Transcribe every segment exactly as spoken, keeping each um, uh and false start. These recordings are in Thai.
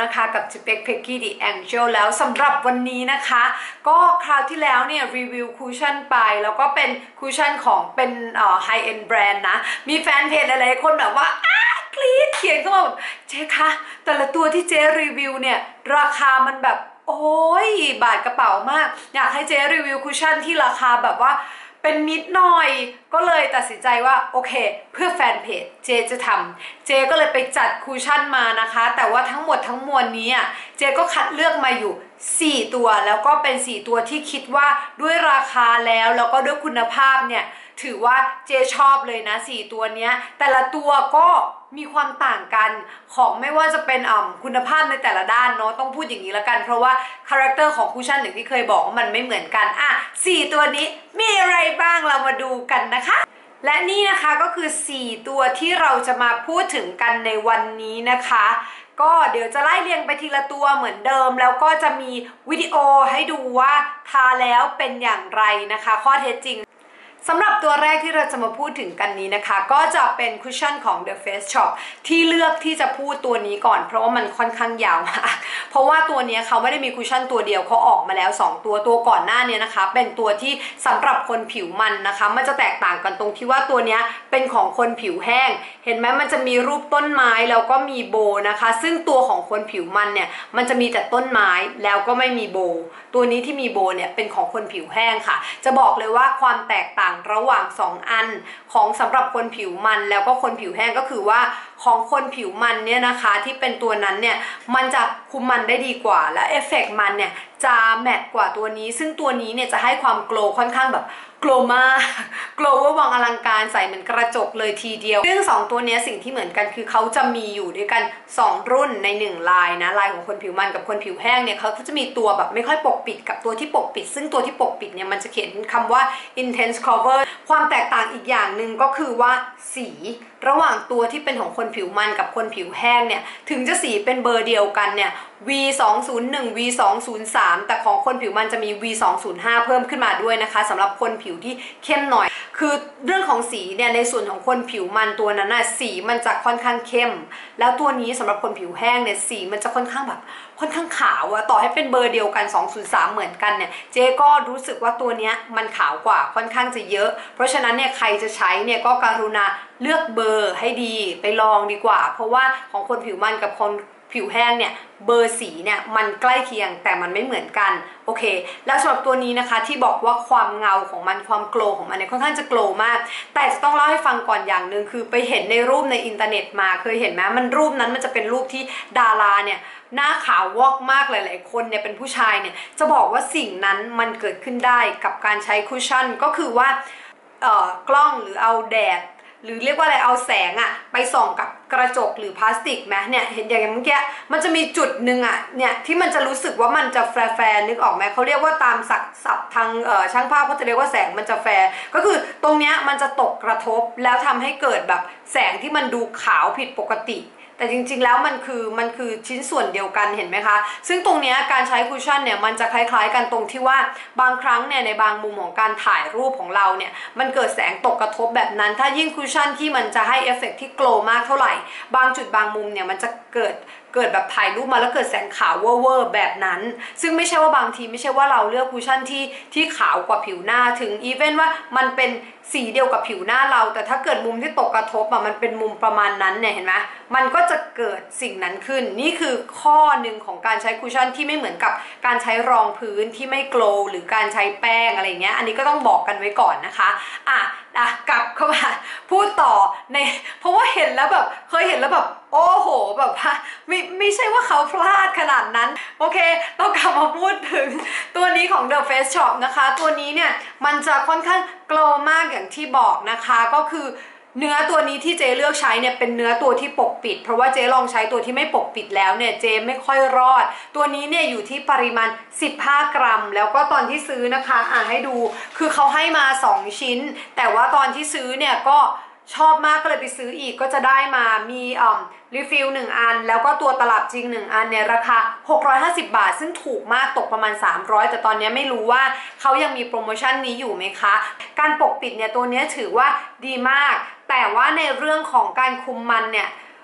นะคะกับจิเป็กเพกกี้ดิแองเจลแล้วสำหรับวันนี้นะคะก็คราวที่แล้วเนี่ยรีวิวคูชั่นไปแล้วก็เป็นคูชั่นของเป็นเอ่อไฮเอ็นด์แบรนด์นะมีแฟนเพจหลายๆคนแบบว่าอ้ากรี๊ดเขียนเข้ามาแบบเจ๊คะแต่ละตัวที่เจ๊รีวิวเนี่ยราคามันแบบโอ้ยบาดกระเป๋ามากอยากให้เจ๊รีวิวคูชั่นที่ราคาแบบว่าเป็นมิดหน่อยก็เลยตัดสินใจว่าโอเคเพื่อแฟนเพจเจจะทำเจก็เลยไปจัดคูชั่นมานะคะแต่ว่าทั้งหมดทั้งมวลนี้เจก็คัดเลือกมาอยู่สี่ตัวแล้วก็เป็นสี่ตัวที่คิดว่าด้วยราคาแล้วแล้วก็ด้วยคุณภาพเนี่ยถือว่าเจชอบเลยนะสี่ตัวเนี้ยแต่ละตัวก็มีความต่างกันของไม่ว่าจะเป็นอ่าคุณภาพในแต่ละด้านเนาะต้องพูดอย่างนี้แล้วกันเพราะว่าคาแรคเตอร์ของคูชั่นอย่างที่เคยบอกว่ามันไม่เหมือนกันอ่ะสี่ตัวนี้มีอะไรบ้างเรามาดูกันนะคะและนี่นะคะก็คือสี่ตัวที่เราจะมาพูดถึงกันในวันนี้นะคะก็เดี๋ยวจะไล่เรียงไปทีละตัวเหมือนเดิมแล้วก็จะมีวิดีโอให้ดูว่าทาแล้วเป็นอย่างไรนะคะข้อเท็จจริงสำหรับตัวแรกที่เราจะมาพูดถึงกันนี้นะคะก็จะเป็นคุชชั่นของ The Face Shop ที่เลือกที่จะพูดตัวนี้ก่อนเพราะว่ามันค่อนข้างยาวมากเพราะว่าตัวนี้เขาไม่ได้มีคุชชั่นตัวเดียวเขาออกมาแล้วสองตัวตัวก่อนหน้านี้นะคะเป็นตัวที่สำหรับคนผิวมันนะคะมันจะแตกต่างกันตรงที่ว่าตัวนี้เป็นของคนผิวแห้งเห็นไหมมันจะมีรูปต้นไม้แล้วก็มีโบนะคะซึ่งตัวของคนผิวมันเนี่ยมันจะมีแต่ต้นไม้แล้วก็ไม่มีโบตัวนี้ที่มีโบเนี่ยเป็นของคนผิวแห้งค่ะจะบอกเลยว่าความแตกต่างระหว่างสองอันของสำหรับคนผิวมันแล้วก็คนผิวแห้งก็คือว่าของคนผิวมันเนี่ยนะคะที่เป็นตัวนั้นเนี่ยมันจะคุมมันได้ดีกว่าและเอฟเฟกต์มันเนี่ยจะแมตต์กว่าตัวนี้ซึ่งตัวนี้เนี่ยจะให้ความโกลว์ค่อนข้างแบบโกลว์มากโกลว์ว่าวังอลังการใสเหมือนกระจกเลยทีเดียวซึ่งสองตัวนี้สิ่งที่เหมือนกันคือเขาจะมีอยู่ด้วยกันสองรุ่นในหนึ่งลายนะลายของคนผิวมันกับคนผิวแห้งเนี่ยเขาจะมีตัวแบบไม่ค่อยปกปิดกับตัวที่ปกปิดซึ่งตัวที่ปกปิดเนี่ยมันจะเขียนคำว่า intense cover ความแตกต่างอีกอย่างหนึ่งก็คือว่าสีระหว่างตัวที่เป็นของคนผิวมันกับคนผิวแห้งเนี่ยถึงจะสีเป็นเบอร์เดียวกันเนี่ย วี สองศูนย์หนึ่ง วี สองศูนย์สาม แต่ของคนผิวมันจะมี วี สองศูนย์ห้า เพิ่มขึ้นมาด้วยนะคะสำหรับคนผิวที่เข้มหน่อยคือเรื่องของสีเนี่ยในส่วนของคนผิวมันตัวนั้นน่ะสีมันจะค่อนข้างเข้มแล้วตัวนี้สำหรับคนผิวแห้งเนี่ยสีมันจะค่อนข้างแบบค่อนข้างขาวอะต่อให้เป็นเบอร์เดียวกันสองศูนย์สามเหมือนกันเนี่ยเจ๊ก็รู้สึกว่าตัวเนี้ยมันขาวกว่าค่อนข้างจะเยอะเพราะฉะนั้นเนี่ยใครจะใช้เนี่ยก็กรุณาเลือกเบอร์ให้ดีไปลองดีกว่าเพราะว่าของคนผิวมันกับคนผิวแห้งเนี่ยเบอร์สีเนี่ยมันใกล้เคียงแต่มันไม่เหมือนกันโอเคแล้วสำหรับตัวนี้นะคะที่บอกว่าความเงาของมันความโกลของมันเนี่ยค่อนข้างจะโกลมากแต่จะต้องเล่าให้ฟังก่อนอย่างหนึ่งคือไปเห็นในรูปในอินเทอร์เน็ตมาเคยเห็นไหมมันรูปนั้นมันจะเป็นรูปที่ดาราเนี่ยหน้าขาววอกมากหลายๆคนเนี่ยเป็นผู้ชายเนี่ยจะบอกว่าสิ่งนั้นมันเกิดขึ้นได้กับการใช้คุชชั่นก็คือว่าเอ่อกล้องหรือเอาแดดหรือเรียกว่าอะไรเอาแสงอะไปส่องกับกระจกหรือพลาสติกไหมเนี่ยเห็นอย่างเมื่อกี้มันจะมีจุดหนึ่งอะเนี่ยที่มันจะรู้สึกว่ามันจะแฟร์แฟร์นึกออกไหมเขาเรียกว่าตามศักดิ์ศัพท์ทางเอ่อช่างภาพเขาจะเรียกว่าแสงมันจะแฟร์ก็คือตรงเนี้ยมันจะตกกระทบแล้วทำให้เกิดแบบแสงที่มันดูขาวผิดปกติแต่จริงๆแล้วมันคือมันคือชิ้นส่วนเดียวกันเห็นไหมคะซึ่งตรงนี้การใช้คุชชั่นเนี่ยมันจะคล้ายๆกันตรงที่ว่าบางครั้งเนี่ยในบางมุมของการถ่ายรูปของเราเนี่ยมันเกิดแสงตกกระทบแบบนั้นถ้ายิ่งคุชชั่นที่มันจะให้เอฟเฟกต์ที่โกลว์มากเท่าไหร่บางจุดบางมุมเนี่ยมันจะเกิดเกิดแบบถ่ายรูปมาแล้วเกิดแสงขาวเวอร์แบบนั้นซึ่งไม่ใช่ว่าบางทีไม่ใช่ว่าเราเลือกคุชชั่นที่ที่ขาวกว่าผิวหน้าถึงอีเวนว่ามันเป็นสีเดียวกับผิวหน้าเราแต่ถ้าเกิดมุมที่ตกกระทบอ่ะมันเป็นมุมประมาณนั้นเนี่ยเห็นไหมมันก็จะเกิดสิ่งนั้นขึ้นนี่คือข้อหนึ่งของการใช้คุชชั่นที่ไม่เหมือนกับการใช้รองพื้นที่ไม่โกลว์หรือการใช้แป้งอะไรเงี้ยอันนี้ก็ต้องบอกกันไว้ก่อนนะคะอ่ะอ่ะกลับเข้ามาพูดต่อในเพราะว่าเห็นแล้วแบบเคยเห็นแล้วแบบโอ้โหแบบว่าไม่ไม่ใช่ว่าเขาพลาดขนาดนั้นโอเคต้องกลับมาพูดถึงตัวนี้ของ The Face Shop นะคะตัวนี้เนี่ยมันจะค่อนข้างโกลว์มากอย่างที่บอกนะคะก็คือเนื้อตัวนี้ที่เจเลือกใช้เนี่ยเป็นเนื้อตัวที่ปกปิดเพราะว่าเจลองใช้ตัวที่ไม่ปกปิดแล้วเนี่ยเจไม่ค่อยรอดตัวนี้เนี่ยอยู่ที่ปริมาณสิบห้ากรัมแล้วก็ตอนที่ซื้อนะคะอ่ะให้ดูคือเขาให้มาสองชิ้นแต่ว่าตอนที่ซื้อเนี่ยก็ชอบมากก็เลยไปซื้ออีกก็จะได้มามีอ่อรีฟิลหนึ่งอันแล้วก็ตัวตลับจริงหนึ่งอันเนี่ยราคาหกร้อยห้าสิบบาทซึ่งถูกมากตกประมาณสามร้อยแต่ตอนนี้ไม่รู้ว่าเขายังมีโปรโมชั่นนี้อยู่ไหมคะการปกปิดเนี่ยตัวนี้ถือว่าดีมากแต่ว่าในเรื่องของการคุมมันเนี่ย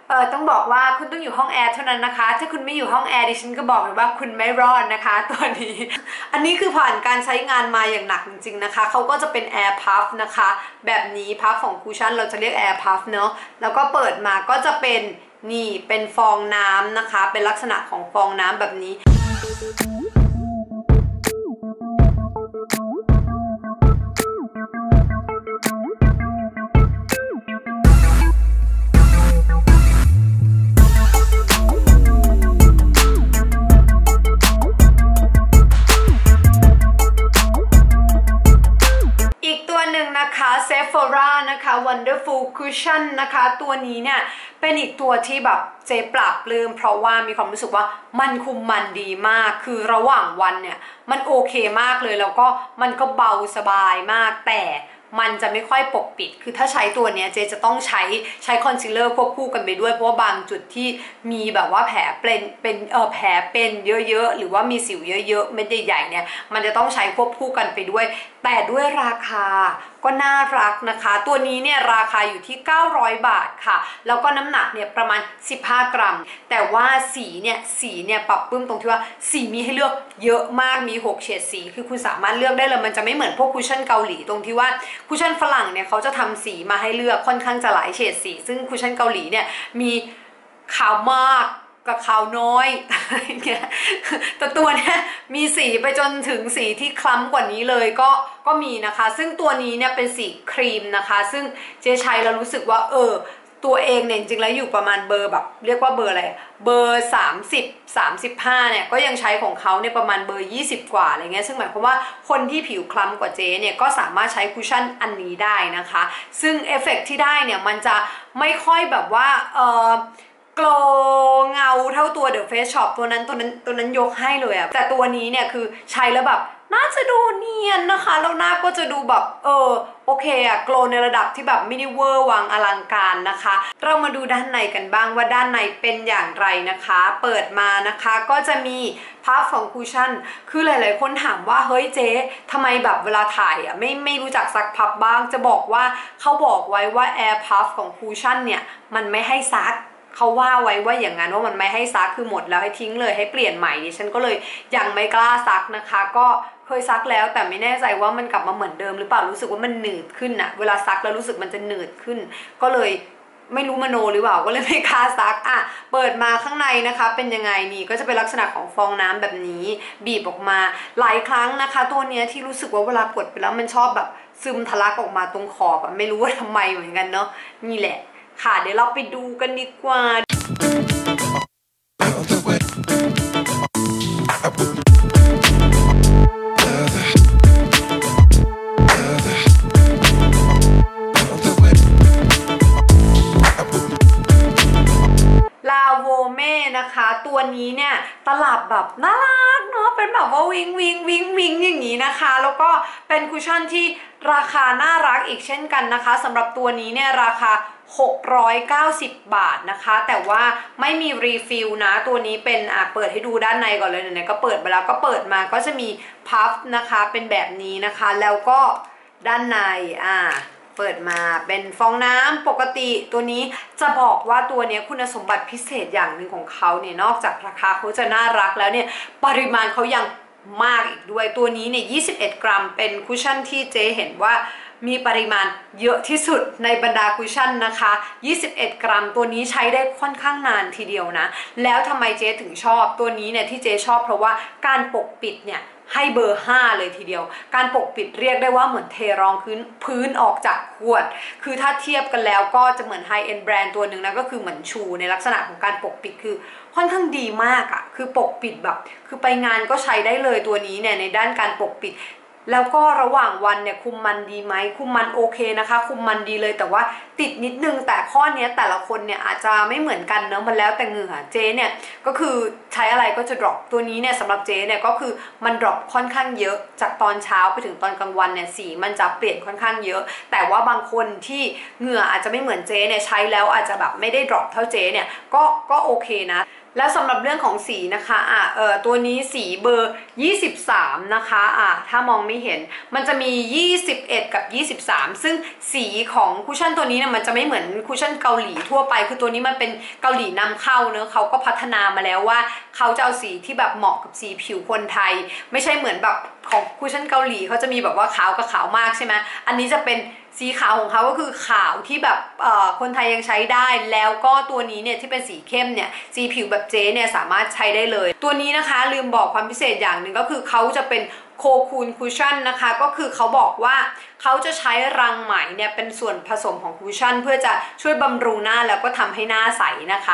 เออต้องบอกว่าคุณต้องอยู่ห้องแอร์เท่านั้นนะคะถ้าคุณไม่อยู่ห้องแอร์ดิฉันก็บอกเลยว่าคุณไม่รอดนะคะตัวนี้ อันนี้คือผ่านการใช้งานมาอย่างหนักจริงๆนะคะเขาก็จะเป็นแอร์พัฟนะคะแบบนี้พัฟของคูชั่นเราจะเรียกแอร์พัฟเนาะแล้วก็เปิดมาก็จะเป็นนี่เป็นฟองน้ำนะคะเป็นลักษณะของฟองน้ำแบบนี้นะคะ Sephora นะคะ Wonderful Cushion นะคะตัวนี้เนี่ยเป็นอีกตัวที่แบบเจ๊ปรับปลื้มเพราะว่ามีความรู้สึกว่ามันคุมมันดีมากคือระหว่างวันเนี่ยมันโอเคมากเลยแล้วก็มันก็เบาสบายมากแต่มันจะไม่ค่อยปกปิดคือถ้าใช้ตัวเนี้ยเจจะต้องใช้ใช้คอนซีลเลอร์ควบคู่กันไปด้วยเพราะว่าบางจุดที่มีแบบว่าแผลเป็นเป็นเออแผลเป็นเยอะๆหรือว่ามีสิวเยอะๆเม็ดใหญ่ๆเนี่ยมันจะต้องใช้ควบคู่กันไปด้วยแต่ด้วยราคาก็น่ารักนะคะตัวนี้เนี่ยราคาอยู่ที่เก้าร้อยบาทค่ะแล้วก็น้ำหนักเนี่ยประมาณสิบห้ากรัมแต่ว่าสีเนี่ยสีเนี่ยปรับปรื้มตรงที่ว่าสีมีให้เลือกเยอะมากมีหกเฉดสีคือคุณสามารถเลือกได้เลยมันจะไม่เหมือนพวกคุชชั่นเกาหลีตรงที่ว่าคุชชั่นฝรั่งเนี่ยเขาจะทำสีมาให้เลือกค่อนข้างจะหลายเฉดสีซึ่งคุชชั่นเกาหลีเนี่ยมีขาวมากกับขาวน้อยอะไรเงี้ยแต่ตัวเนี้ยมีสีไปจนถึงสีที่คล้ำกว่านี้เลยก็ก็มีนะคะซึ่งตัวนี้เนี่ยเป็นสีครีมนะคะซึ่งเจ๊ใช้แล้วรู้สึกว่าเออตัวเองเนี่ยจริงๆแล้วอยู่ประมาณเบอร์แบบเรียกว่าเบอร์อะไรเบอร์สามสิบ สามสิบห้าเนี่ยก็ยังใช้ของเขาเนี่ยประมาณเบอร์ยี่สิบกว่าอะไรเงี้ยซึ่งหมายความว่าคนที่ผิวคล้ำกว่าเจ๊เนี่ยก็สามารถใช้คุชชั่นอันนี้ได้นะคะซึ่งเอฟเฟกต์ที่ได้เนี่ยมันจะไม่ค่อยแบบว่าเออโกลเงาเท่าตัว The Face Shop ตัวนั้นตัวนั้นตัวนั้นยกให้เลยอะแต่ตัวนี้เนี่ยคือใช้แล้วแบบน่าจะดูเนียนนะคะแล้วหน้าก็จะดูแบบเออโอเคอะโกลในระดับที่แบบไม่ได้เวอร์วังอลังการนะคะเรามาดูด้านในกันบ้างว่าด้านในเป็นอย่างไรนะคะเปิดมานะคะก็จะมีพัฟของคุชชั่นคือหลายๆคนถามว่าเฮ้ยเจ๊ทำไมแบบเวลาถ่ายอะไม่ไม่รู้จักซักพับบ้างจะบอกว่าเขาบอกไว้ว่า Air Puff ของคุชชั่นเนี่ยมันไม่ให้ซักเขาว่าไว้ว่าอย่างนั้นว่ามันไม่ให้ซักคือหมดแล้วให้ทิ้งเลยให้เปลี่ยนใหม่ดิฉันก็เลยยังไม่กล้าซักนะคะก็เคยซักแล้วแต่ไม่แน่ใจว่ามันกลับมาเหมือนเดิมหรือเปล่ารู้สึกว่ามันหนืดขึ้นอะเวลาซักแล้วรู้สึกมันจะหนืดขึ้นก็เลยไม่รู้มโนหรือเปล่าก็เลยไม่กล้าซักอ่ะเปิดมาข้างในนะคะเป็นยังไงนี่ก็จะเป็นลักษณะของฟองน้ำแบบนี้บีบออกมาหลายครั้งนะคะตัวเนี้ยที่รู้สึกว่าเวลากดไปแล้วมันชอบแบบซึมทะลักออกมาตรงขอบอะไม่รู้ว่าทำไมเหมือนกันเนาะนี่แหละค่ะเดี๋ยวเราไปดูกันดีกว่าลาโวเม่นะคะตัวนี้เนี่ยตลับแบบน่ารักเนาะเป็นแบบว่าวิงวิงวิงวิงอย่างนี้นะคะแล้วก็เป็นคุชชั่นที่ราคาน่ารักอีกเช่นกันนะคะสำหรับตัวนี้เนี่ยราคาหกร้อยเก้าสิบบาทนะคะแต่ว่าไม่มีรีฟิลนะตัวนี้เป็นอ่ะเปิดให้ดูด้านในก่อนเลยไหนๆก็เปิดไปแล้วก็เปิดมาก็จะมีพัฟนะคะเป็นแบบนี้นะคะแล้วก็ด้านในอ่ะเปิดมาเป็นฟองน้ำปกติตัวนี้จะบอกว่าตัวนี้คุณสมบัติพิเศษอย่างหนึ่งของเขาเนี่ยนอกจากราคาเขาจะน่ารักแล้วเนี่ยปริมาณเขายังมากอีกด้วยตัวนี้เนี่ยยี่สิบเอ็ดกรัมเป็นคุชชั่นที่เจ๊เห็นว่ามีปริมาณเยอะที่สุดในบรรดาคุชชั่นนะคะยี่สิบเอ็ดกรัมตัวนี้ใช้ได้ค่อนข้างนานทีเดียวนะแล้วทำไมเจ๊ถึงชอบตัวนี้เนี่ยที่เจ๊ชอบเพราะว่าการปกปิดเนี่ยให้เบอร์ห้าเลยทีเดียวการปกปิดเรียกได้ว่าเหมือนเทรองพื้นพื้นออกจากขวดคือถ้าเทียบกันแล้วก็จะเหมือนไฮเอ็นด์แบรนด์ตัวหนึ่งนะก็คือเหมือนชูในลักษณะของการปกปิดคือค่อนข้างดีมากอะคือปกปิดแบบคือไปงานก็ใช้ได้เลยตัวนี้เนี่ยในด้านการปกปิดแล้วก็ระหว่างวันเนี่ยคุมมันดีไหมคุมมันโอเคนะคะคุมมันดีเลยแต่ว่าติดนิดนึงแต่ข้อนี้แต่ละคนเนี่ยอาจจะไม่เหมือนกันเนอะมันแล้วแต่เหงื่อเจ๊เนี่ยก็คือใช้อะไรก็จะดรอปตัวนี้เนี่ยสำหรับเจ๊เนี่ยก็คือมันดรอปค่อนข้างเยอะจากตอนเช้าไปถึงตอนกลางวันเนี่ยสีมันจะเปลี่ยนค่อนข้างเยอะแต่ว่าบางคนที่เหงื่ออาจจะไม่เหมือนเจ๊เนี่ยใช้แล้วอาจจะแบบไม่ได้ดรอปเท่าเจ๊เนี่ยก็ก็โอเคนะแล้วสำหรับเรื่องของสีนะคะอ่ะเออตัวนี้สีเบอร์ยี่สิบสามนะคะอ่ะถ้ามองไม่เห็นมันจะมียี่สิบเอ็ดกับยี่สิบสามซึ่งสีของคุชชั่นตัวนี้เนี่ยมันจะไม่เหมือนคุชชั่นเกาหลีทั่วไปคือตัวนี้มันเป็นเกาหลีนำเข้าเนอะเขาก็พัฒนามาแล้วว่าเขาจะเอาสีที่แบบเหมาะกับสีผิวคนไทยไม่ใช่เหมือนแบบของคุชชั่นเกาหลีเขาจะมีแบบว่าขาวกับขาวมากใช่ไหมอันนี้จะเป็นสีขาวของเขาก็คือขาวที่แบบคนไทยยังใช้ได้แล้วก็ตัวนี้เนี่ยที่เป็นสีเข้มเนี่ยสีผิวแบบเจ๊เนี่ยสามารถใช้ได้เลยตัวนี้นะคะลืมบอกความพิเศษอย่างหนึ่งก็คือเขาจะเป็นโคคูนคุชชั่นนะคะก็คือเขาบอกว่าเขาจะใช้รังไหมเนี่ยเป็นส่วนผสมของคุชชั่นเพื่อจะช่วยบำรุงหน้าแล้วก็ทำให้หน้าใสนะคะ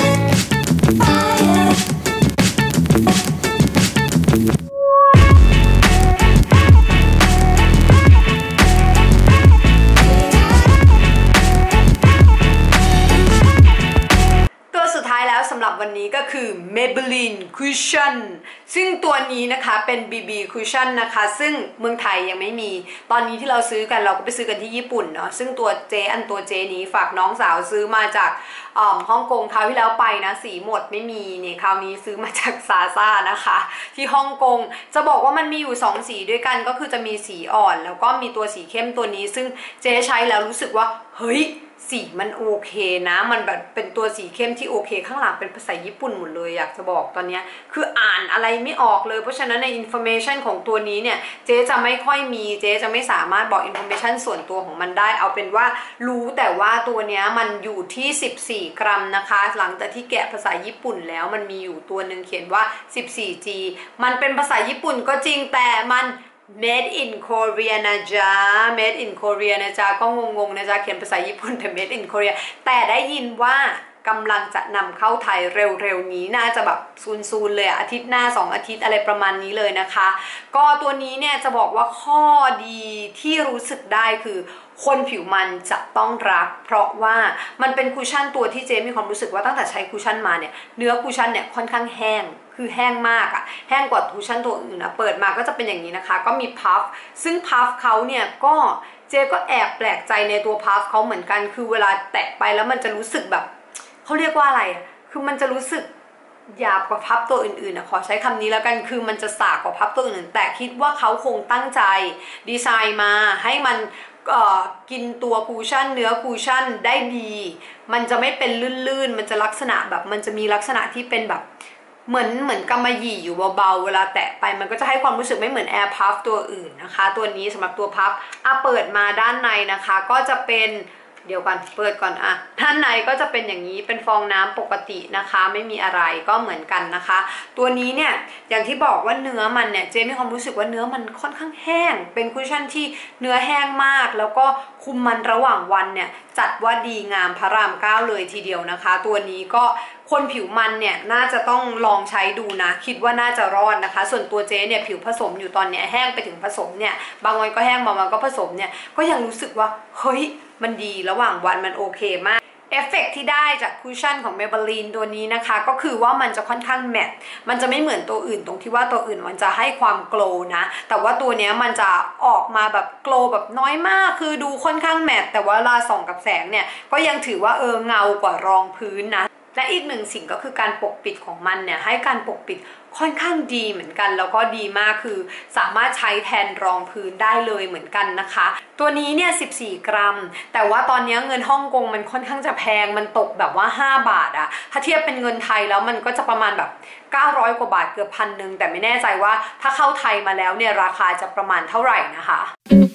สำหรับวันนี้ก็คือ Maybelline Cushion ซึ่งตัวนี้นะคะเป็น บี บี Cushion นะคะซึ่งเมืองไทยยังไม่มีตอนนี้ที่เราซื้อกันเราก็ไปซื้อกันที่ญี่ปุ่นเนาะซึ่งตัวเจอันตัวเจนี้ฝากน้องสาวซื้อมาจากฮ่องกงคราวที่แล้วไปนะสีหมดไม่มีเนี่ยคราวนี้ซื้อมาจากซาซ่านะคะที่ฮ่องกงจะบอกว่ามันมีอยู่สองสีด้วยกันก็คือจะมีสีอ่อนแล้วก็มีตัวสีเข้มตัวนี้ซึ่งเจใช้แล้วรู้สึกว่าเฮ้ยสีมันโอเคนะมันแบบเป็นตัวสีเข้มที่โอเคข้างหลังเป็นภาษาญี่ปุ่นหมดเลยอยากจะบอกตอนนี้คืออ่านอะไรไม่ออกเลยเพราะฉะนั้นในอินโฟเมชันของตัวนี้เนี่ยเจ๊จะไม่ค่อยมีเจ๊จะไม่สามารถบอกอินโฟเมชันส่วนตัวของมันได้เอาเป็นว่ารู้แต่ว่าตัวนี้มันอยู่ที่สิบสี่กรัมนะคะหลังจากที่แกะภาษาญี่ปุ่นแล้วมันมีอยู่ตัวหนึ่งเขียนว่า สิบสี่จี มันเป็นภาษาญี่ปุ่นก็จริงแต่มันMade in Korea นะจ๊ะ Made in Korea นะจ๊ะก็งงๆนะจ๊ะเขียนภาษาญี่ปุ่นแต่ Made in Korea แต่ได้ยินว่ากำลังจะนำเข้าไทยเร็วๆนี้น่าจะแบบซูนๆเลยอาทิตย์หน้าสองอาทิตย์อะไรประมาณนี้เลยนะคะก็ตัวนี้เนี่ยจะบอกว่าข้อดีที่รู้สึกได้คือคนผิวมันจะต้องรักเพราะว่ามันเป็นคุชชั่นตัวที่เจมีความรู้สึกว่าตั้งแต่ใช้คุชชั่นมาเนี่ยเนื้อคุชชั่นเนี่ยค่อนข้างแห้งคือแห้งมากอะแห้งกว่าคุชชั่นตัวอื่นนะเปิดมาก็จะเป็นอย่างนี้นะคะก็มีพัฟซึ่งพัฟเขาเนี่ยก็เจก็แอบแปลกใจในตัวพัฟเขาเหมือนกันคือเวลาแตะไปแล้วมันจะรู้สึกแบบเขาเรียกว่าอะไรอะคือมันจะรู้สึกหยาบกว่าพับตัวอื่นๆนะขอใช้คำนี้แล้วกันคือมันจะสากกว่าพับตัวอื่นแต่คิดว่าเขาคงตั้งใจดีไซน์มาให้มันกินตัวคูชั่นเนื้อคูชั่นได้ดีมันจะไม่เป็นลื่นๆมันจะลักษณะแบบมันจะมีลักษณะที่เป็นแบบเหมือนเหมือนกำมะหยี่อยู่เบาๆเวลาแตะไปมันก็จะให้ความรู้สึกไม่เหมือน Air Puff ตัวอื่นนะคะตัวนี้สำหรับตัวพัฟอ่ะเปิดมาด้านในนะคะก็จะเป็นเดี๋ยวก่อนเปิดก่อนอ่ะด้านในก็จะเป็นอย่างนี้เป็นฟองน้ำปกตินะคะไม่มีอะไรก็เหมือนกันนะคะตัวนี้เนี่ยอย่างที่บอกว่าเนื้อมันเนี่ยเจมีความรู้สึกว่าเนื้อมันค่อนข้างแห้งเป็นคุชชั่นที่เนื้อแห้งมากแล้วก็คุมมันระหว่างวันเนี่ยจัดว่าดีงามพระรามเก้าเลยทีเดียวนะคะตัวนี้ก็คนผิวมันเนี่ยน่าจะต้องลองใช้ดูนะคิดว่าน่าจะรอดนะคะส่วนตัวเจ๊เนี่ยผิวผสมอยู่ตอนเนี้ยแห้งไปถึงผสมเนี่ยบางวันก็แห้งบางวันก็ผสมเนี่ยก็ยังรู้สึกว่าเฮ้ยมันดีระหว่างวันมันโอเคมากเอฟเฟกที่ได้จากคุชชั่นของ Maybelline ตัวนี้นะคะก็คือว่ามันจะค่อนข้างแมตต์มันจะไม่เหมือนตัวอื่นตรงที่ว่าตัวอื่นมันจะให้ความโกลว์นะแต่ว่าตัวนี้มันจะออกมาแบบโกลว์แบบน้อยมากคือดูค่อนข้างแมตต์แต่ว่าเวลาส่องกับแสงเนี่ยก็ยังถือว่าเออเงากว่ารองพื้นนะและอีกหนึ่งสิ่งก็คือการปกปิดของมันเนี่ยให้การปกปิดค่อนข้างดีเหมือนกันแล้วก็ดีมากคือสามารถใช้แทนรองพื้นได้เลยเหมือนกันนะคะตัวนี้เนี่ยสิบสี่กรัมแต่ว่าตอนนี้เงินฮ่องกงมันค่อนข้างจะแพงมันตกแบบว่าห้าบาทอะถ้าเทียบเป็นเงินไทยแล้วมันก็จะประมาณแบบเก้าร้อยกว่าบาทเกือบพันหนึ่งแต่ไม่แน่ใจว่าถ้าเข้าไทยมาแล้วเนี่ยราคาจะประมาณเท่าไหร่นะคะ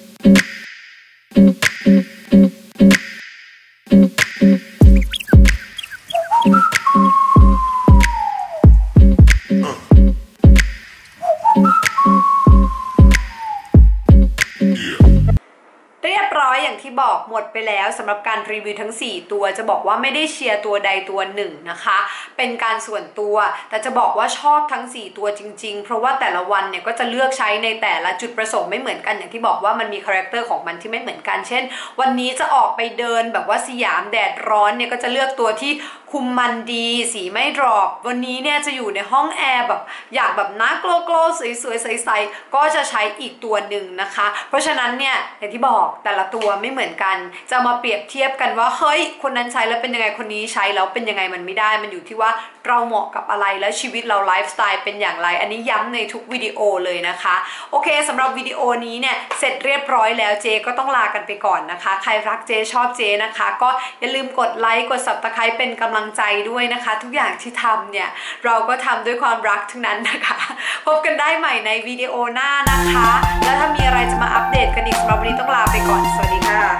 อย่างที่บอกหมดไปแล้วสำหรับการรีวิวทั้งสี่ตัวจะบอกว่าไม่ได้เชียร์ตัวใดตัวหนึ่งนะคะเป็นการส่วนตัวแต่จะบอกว่าชอบทั้งสี่ตัวจริงๆเพราะว่าแต่ละวันเนี่ยก็จะเลือกใช้ในแต่ละจุดประสงค์ไม่เหมือนกันอย่างที่บอกว่ามันมีคาแรคเตอร์ของมันที่ไม่เหมือนกันเช่นวันนี้จะออกไปเดินแบบว่าสยามแดดร้อนเนี่ยก็จะเลือกตัวที่คุมมันดีสีไม่ดรอปวันนี้เนี่ยจะอยู่ในห้องแอร์แบบอยากแบบน่าโกลโกลสวยๆใสๆก็จะใช้อีกตัวหนึ่งนะคะเพราะฉะนั้นเนี่ยอย่างที่บอกแต่ละตัวไม่เหมือนกันจะมาเปรียบเทียบกันว่าเฮ้ยคนนั้นใช้แล้วเป็นยังไงคนนี้ใช้แล้วเป็นยังไงมันไม่ได้มันอยู่ที่ว่าเราเหมาะกับอะไรแล้วชีวิตเราไลฟ์สไตล์เป็นอย่างไรอันนี้ย้ำในทุกวิดีโอเลยนะคะโอเคสำหรับวิดีโอนี้เนี่ยเสร็จเรียบร้อยแล้วเจก็ต้องลากันไปก่อนนะคะใครรักเจชอบเจนะคะก็อย่าลืมกดไลค์กด ซับสไครบ์ เป็นกำลังใจด้วยนะคะทุกอย่างที่ทำเนี่ยเราก็ทำด้วยความรักทั้งนั้นนะคะพบกันได้ใหม่ในวิดีโอหน้านะคะแล้วถ้ามีอะไรจะมาอัปเดตกันอีกสำหรับวันนี้ต้องลาไปก่อนสวัสดีค่ะ